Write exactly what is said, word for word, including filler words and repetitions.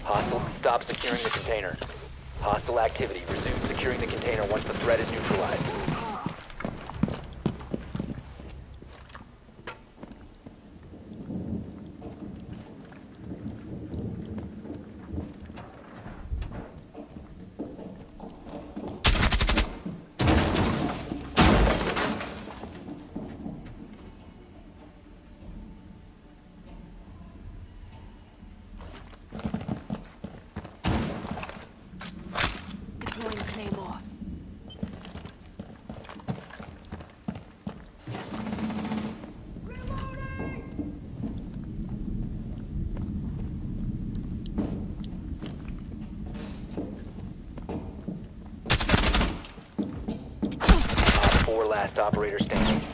Hostile, stop securing the container. Hostile activity. Resume securing the container once the threat is neutralized. Deploying Claymore. Op four last operator standing.